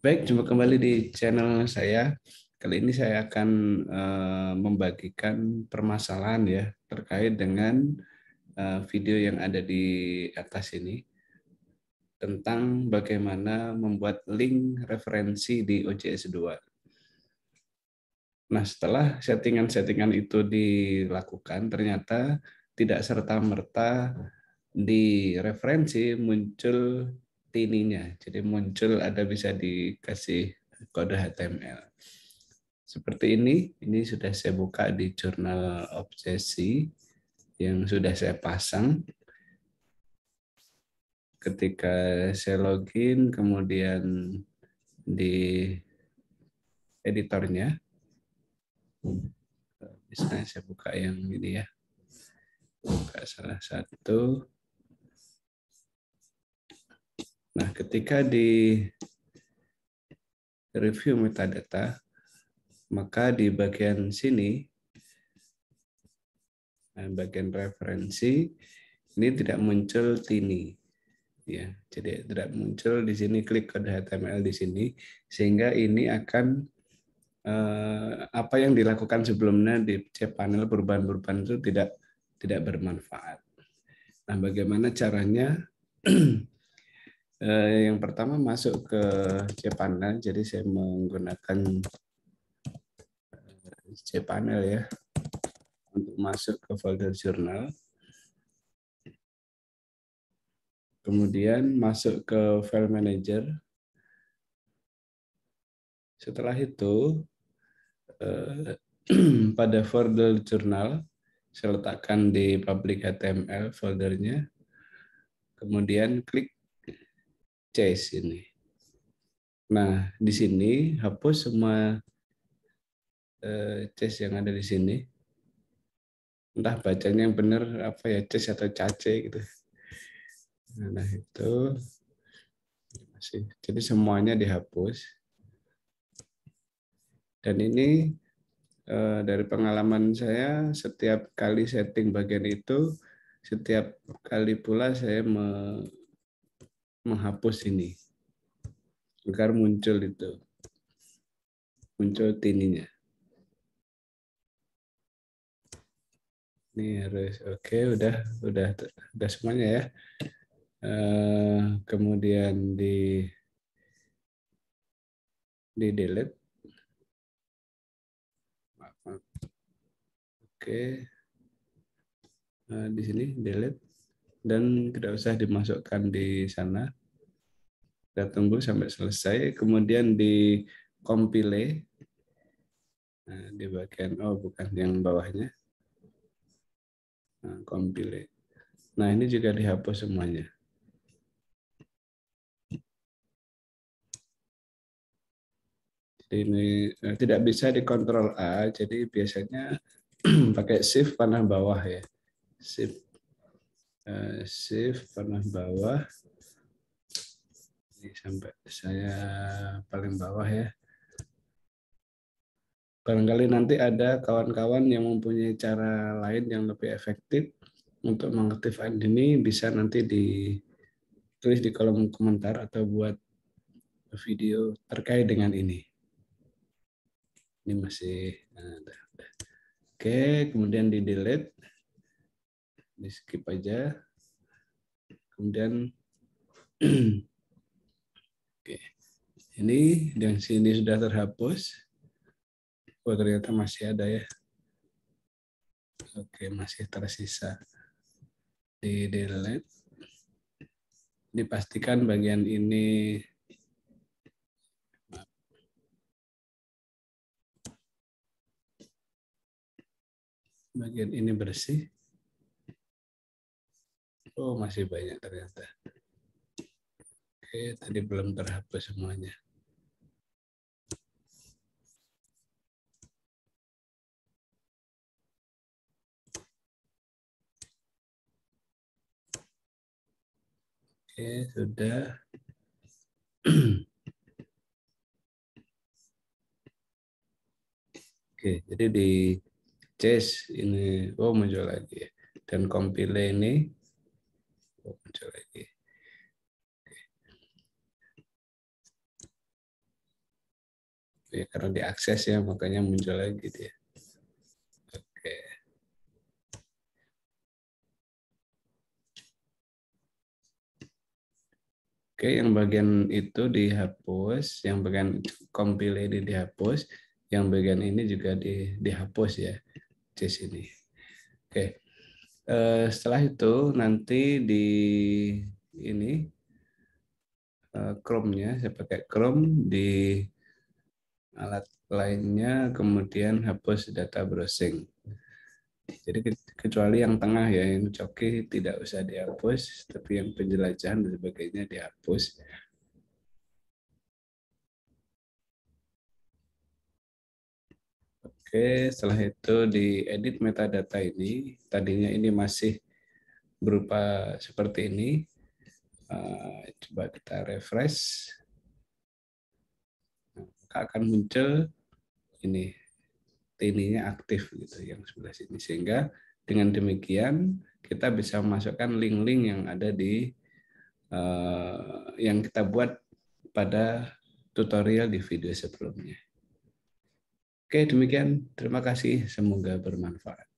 Baik, jumpa kembali di channel saya. Kali ini saya akan membagikan permasalahan ya terkait dengan video yang ada di atas ini tentang bagaimana membuat link referensi di OJS 2. Nah, setelah settingan-settingan itu dilakukan, ternyata tidak serta-merta di referensi muncul tininya. Jadi muncul ada bisa dikasih kode HTML. Seperti ini sudah saya buka di jurnal obsesi yang sudah saya pasang. Ketika saya login, kemudian di editornya, misalnya saya buka yang ini ya, buka salah satu. Nah, ketika di review metadata, maka di bagian sini, bagian referensi, ini tidak muncul tini. Ya, jadi tidak muncul di sini, klik kode HTML di sini, sehingga ini akan apa yang dilakukan sebelumnya di cPanel perubahan-perubahan itu tidak bermanfaat. Nah, bagaimana caranya? Yang pertama masuk ke cPanel, jadi saya menggunakan cPanel ya untuk masuk ke folder jurnal. Kemudian masuk ke file manager. Setelah itu pada folder jurnal saya letakkan di public HTML foldernya. Kemudian klik chase ini. Nah, di sini hapus semua chase yang ada di sini. Entah bacanya yang benar apa ya, chase atau cace gitu. Nah, itu masih. Jadi semuanya dihapus. Dan ini dari pengalaman saya, setiap kali setting bagian itu, setiap kali pula saya menghapus ini agar muncul tininya. Ini harus oke, udah semuanya ya. Kemudian di delete. Oke, di sini delete dan tidak usah dimasukkan di sana. Kita tunggu sampai selesai. Kemudian di compile. Nah, di bagian bukan yang bawahnya. Nah, compile. Nah, ini juga dihapus semuanya. Jadi ini tidak bisa dikontrol A, jadi biasanya pakai shift panah bawah ya. Shift panah bawah. Ini sampai saya paling bawah ya. Barangkali nanti ada kawan-kawan yang mempunyai cara lain yang lebih efektif untuk mengaktifkan ini, bisa nanti ditulis di kolom komentar atau buat video terkait dengan ini. Ini masih Oke, kemudian di delete, di skip aja. Kemudian oke, ini yang sini sudah terhapus. Oh, ternyata masih ada ya. Oke, masih tersisa. Di delete. Dipastikan bagian ini bersih. Oh, masih banyak ternyata. Oke, tadi belum terhapus semuanya. Oke, sudah. Oke, jadi di chase ini, muncul lagi ya. Dan compile ini, muncul lagi. Ya, karena diakses ya, makanya muncul lagi dia. Oke. Oke, yang bagian itu dihapus, yang bagian compile ini dihapus, yang bagian ini juga dihapus ya di sini. Oke. Setelah itu nanti di ini Chrome-nya, saya pakai Chrome di alat lainnya, kemudian hapus data browsing. Jadi kecuali yang tengah ya, yang coki tidak usah dihapus, tapi yang penjelajahan dan sebagainya dihapus. Oke, setelah itu diedit metadata ini. Tadinya ini masih berupa seperti ini. Coba kita refresh. Maka akan muncul ini tininya aktif gitu yang sebelah sini. Sehingga dengan demikian kita bisa memasukkan link-link yang ada di yang kita buat pada tutorial di video sebelumnya. Oke, demikian. Terima kasih. Semoga bermanfaat.